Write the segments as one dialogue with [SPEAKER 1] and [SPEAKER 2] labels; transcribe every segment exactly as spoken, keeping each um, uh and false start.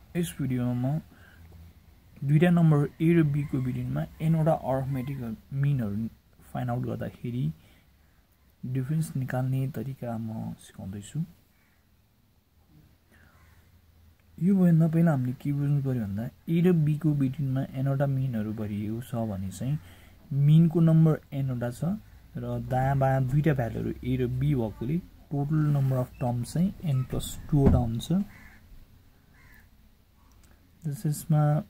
[SPEAKER 1] यस भिडियोमा म दुईटा नम्बर ए र बी को बिट्विनमा n वटा अरिथमेटिक मिनहरु फाइन्ड आउट गर्दाखेरि डिफरेन्स निकाल्ने तरिका म सिकाउँदै छु। यो भन्दा पहिला हामीले के बुझ्नु पर्यो भन्दा ए र बी को बिट्विनमा n वटा मिनहरु भरिएको छ भने चाहिँ मिन को नम्बर n वटा छ र दायाँ बायाँ दुईटा भ्यालुहरु a र b भएकोले टोटल नम्बर अफ टर्म्स चाहिँ n प्लस टू वटा हुन्छ। This is my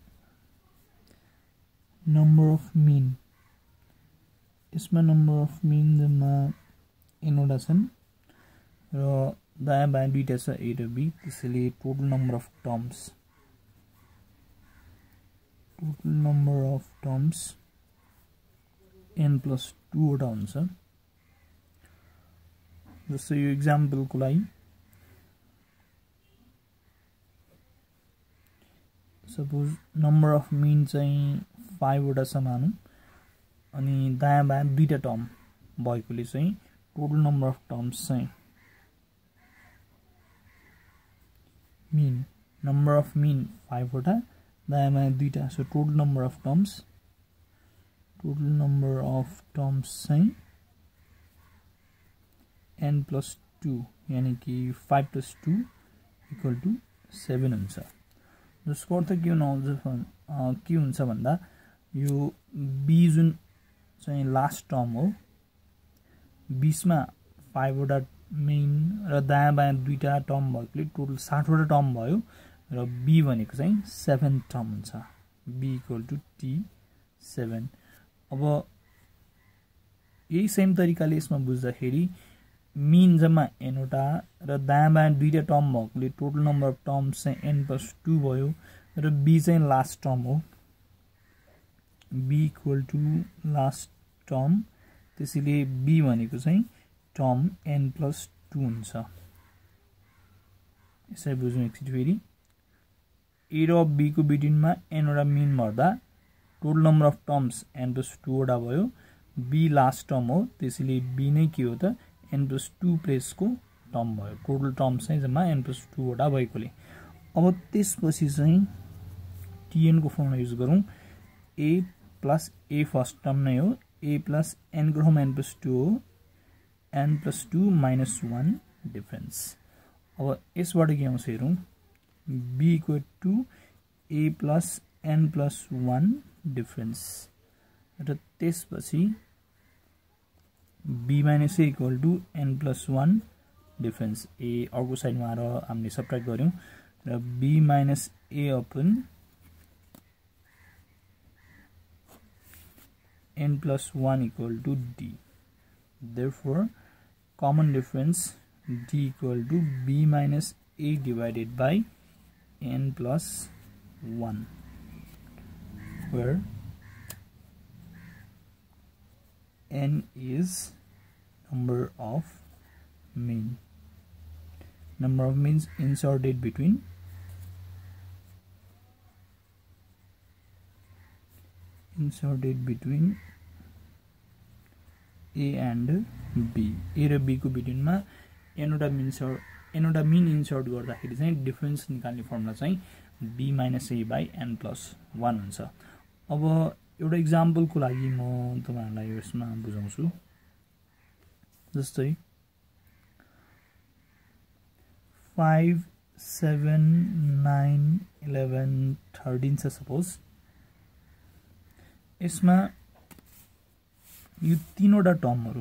[SPEAKER 1] number of mean. इसमा number of mean जम्मा n वटा छन् र दायाँ बायाँ दुईटा छ a र b, त्यसैले total number of terms total number of terms n plus two वटा हुन्छ। जस्तै यो एक्जाम्पल को लागि सपोज नम्बर अफ मिन चाहिँ फाइभ वटा छ मानौं अनि दायाँ बायाँ दुईटा टर्म भएकोले चाहिँ टोटल नम्बर अफ टर्म्स चाहिँ mean number of mean five वटा दायाँ बायाँ दुईटा, so total number of terms total number of terms चाहिँ n प्लस टू यानी कि five plus two equal to seven हुन्छ। जसको अर्थ के हुन्छ के हुन्छ भन्दा यो b जुन चाहिँ लास्ट टर्म हो, बीसमा फाइभ वटा मेन र दायाँ बायाँ दुईटा टर्म भएकोले टोटल साठ वटा टर्म भयो र b भनेको चाहिँ सेभेन टर्म हुन्छ, b equal to t seven. अब यही सेम तरिकाले यसमा बुझ्दाखेरि मिन जम्मा n वटा र दायाँ बायाँ दुईटा टर्म भएकोले टोटल नम्बर अफ टर्म्स चाहिँ n प्लस टू भयो र b चाहिँ लास्ट टर्म हो, b equal to last term, त्यसैले b भनेको चाहिँ टर्म n प्लस टू हुन्छ। यसै बुझौँ एकचोटि फेरि, a र b को बिट्विनमा n वटा मिन भर्दा total number of terms n plus two वटा भयो, b लास्ट टर्म हो, त्यसैले b नै के हो त n प्लस टू प्लेस को टर्म भयो, टोटल टर्म्स चाहिँ जम्मा n प्लस टू वटा भएकोले। अब त्यसपछि चाहिँ tn को फर्मुला युज गरौँ, a plus a first term नै हो, a प्लस n को ठाउँमा n प्लस टू हो, n plus two minus one difference. अब यसबाट के आउँछ हेरौँ, b equal to a plus n plus one difference र त्यसपछि b minus a equal to n plus one difference. a अर्को साइडमा आएर हामीले सबट्र्याक्ट गर्यौं र b minus a upon n plus one equal to d. Therefore, common difference d equal to b minus a divided by n plus one, where n is number of mean. Number of means inserted between inserted between a and b. a र b को बिट्विनमा n वटा mean n वटा mean insert गर्दाखेरि चाहिँ difference निकाल्ने formula चाहिँ b minus a by n plus one हुन्छ। अब एउटा एक्जाम्पलको लागि म तपाईहरुलाई यसमा बुझाउँछु। जस्तै five seven nine eleven thirteen छ सपोज, यसमा यो तीनवटा टर्महरु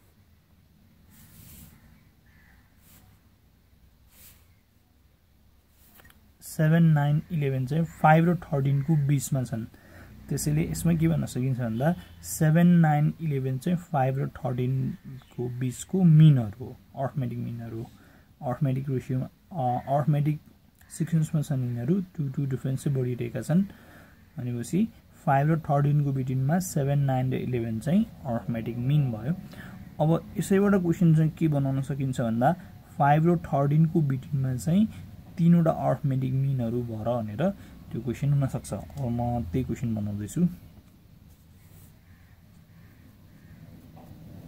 [SPEAKER 1] सेभेन नाइन इलेभेन चाहिँ फाइभ र थर्टीन को बीचमा छन्, त्यसैले यसमा के भन्न सकिन्छ भन्दा सेभेन नाइन इलेभेन चाहिँ फाइभ र थर्टीन को बीचको मिनहरु हो, अरिथमेटिक मिनहरु, अरिथमेटिक रेशियोमा अरिथमेटिक सिक्वेन्समा छन् यिनीहरु, टू टू डिफरेन्स चाहिँ बढिरहेका छन् भनेपछि फाइभ र थर्टीन को बिट्विनमा सेभेन नाइन र इलेभेन चाहिँ अरिथमेटिक मिन भयो। अब यसैबाट क्वेशन चाहिँ के बनाउन सकिन्छ भन्दा फाइभ र थर्टीन को बिट्विनमा चाहिँ तीनवटा अरिथमेटिक मिनहरु भर भनेर त्यो क्वेशन हुन सक्छ। अब म त्यही क्वेशन बनाउँदै छु।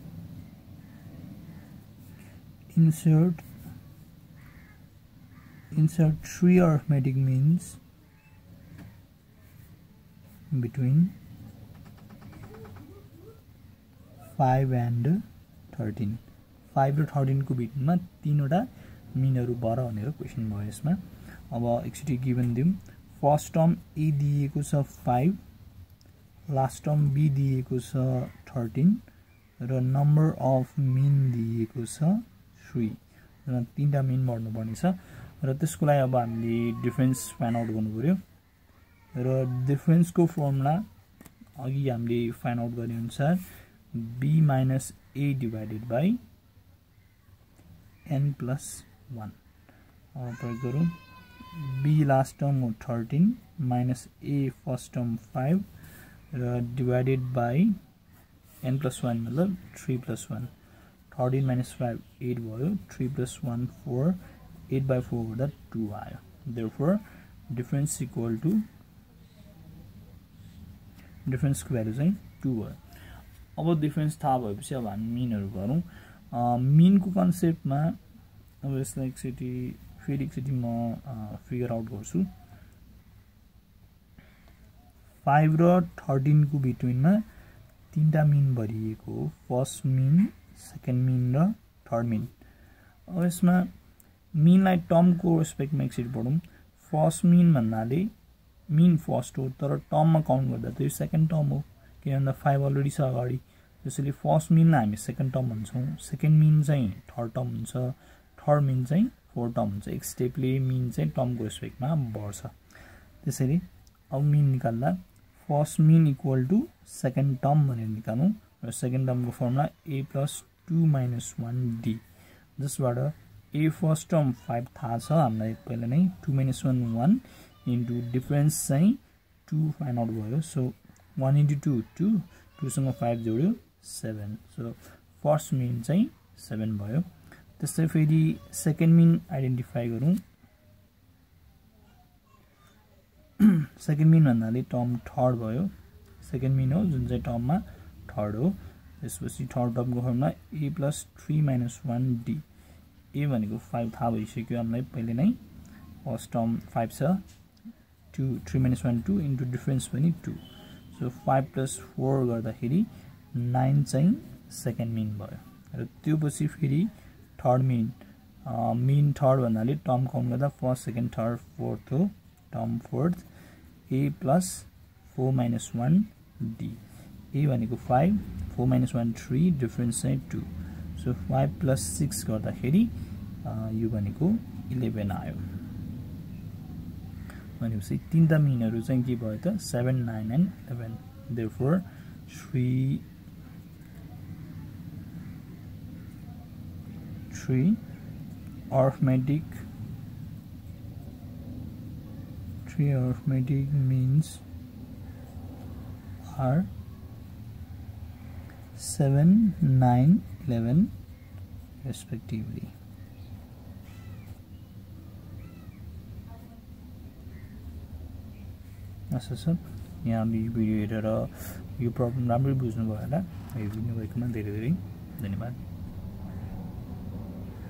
[SPEAKER 1] insert insert three arithmetic means between five and thirteen. five र thirteen को बिटमा तीनवटा मिनहरु भर भनेर क्वेशन भयो यसमा। अब एकचोटी गिभन दिउँ। फर्स्ट टर्म ए दिएको छ five, लास्ट टर्म बी दिएको छ thirteen र नम्बर अफ मिन दिएको छ three। र तीनटा मिन भर्नु पर्ने छ र त्यसको लागि अब हामीले डिफरेन्स फाइन्ड आउट गर्नु पर्यो र डिफरेन्स को फर्मुला अघि हामीले फाइन्ड आउट गर्ने अनुसार b minus a divided by n plus one अब प्रयोग गरौँ। b लास्ट टर्म हो thirteen minus a first term five र divided by n plus one मतलब three plus one। thirteen minus five eight भयो, three plus one four, eight by four गर्दा two आयो। therefore difference equal to difference को value चाहिँ two भयो। अब difference थाहा भएपछि अब हामी मिनहरु गरौँ। मिन को कन्सेप्टमा अब यसलाई एकचोटी फेरि एकचोटी म फिगर आउट गर्छु। five र thirteen को बिट्विनमा तीनटा मिन भरिएको हो, फर्स्ट मिन, सेकेन्ड मिन र थर्ड मिन। अब यसमा मिनलाई टर्म को रेस्पेक्टमा एकचोटी पढौँ। फर्स्ट मिन भन्नाले मिन फर्स्ट हो तर टर्ममा काउन्ट गर्दा त्यो सेकेन्ड टर्म हो किन भन्दा five अलरेडी छ अगाडि। त्यसैले फर्स्ट मिनलाई हामी सेकेन्ड टर्म भन्छौँ, सेकेन्ड मिन चाहिँ थर्ड टर्म हुन्छ, थर्ड मिन चाहिँ फोर्थ टर्म हुन्छ। एक स्टेपले मिन चाहिँ टर्मको रेस्पेक्टमा बढ्छ। त्यसैले अब मिन निकाल्दा first mean equal to second term भनेर निकाल्नु र सेकेन्ड टर्मको formula a plus two minus one d। जसबाट a फर्स्ट टर्म five थाहा छ हामीलाई पहिला नै, two minus one one into difference चाहिँ two फाइन्ड आउट भयो। So one into two two, two सँग five जोड्यो seven। सो फर्स्ट मिन चाहिँ seven भयो। त्यस्तै फेरि सेकेन्ड मिन आइडेन्टिफाई गरौँ। सेकेन्ड मिन भन्नाले टर्म थर्ड भयो, सेकेन्ड मिन हो जुन चाहिँ टर्ममा थर्ड हो। त्यसपछि थर्ड टर्मको formula a plus three minus one d। a भनेको five थाहा भइसक्यो हामीलाई पहिले नै, फर्स्ट टर्म five छ, two three minus one two into difference पनि two। So five plus four गर्दाखेरि nine चाहिँ सेकेन्ड मिन भयो र त्यो पछि फेरि थर्ड मिन, मिन थर्ड भन्नाले टर्म काउन्ट गर्दा फर्स्ट, सेकेन्ड, थर्ड, फोर्थ हो, term fourth. a plus four minus one d। a भनेको five, four minus one three, difference चाहिँ two। So five plus six गर्दाखेरि यो भनेको eleven आयो। भनेपछि तीनटा मिनहरु चाहिँ के भयो त seven, nine and eleven। therefore three three arithmetic three arithmetic means are seven, nine, eleven respectively। अच्छा सर, यहाँ भिडियो हेरेर यो प्रब्लम राम्ररी बुझ्नुभयो होला। यो भिडियो भएकोमा धेरै धेरै धन्यवाद।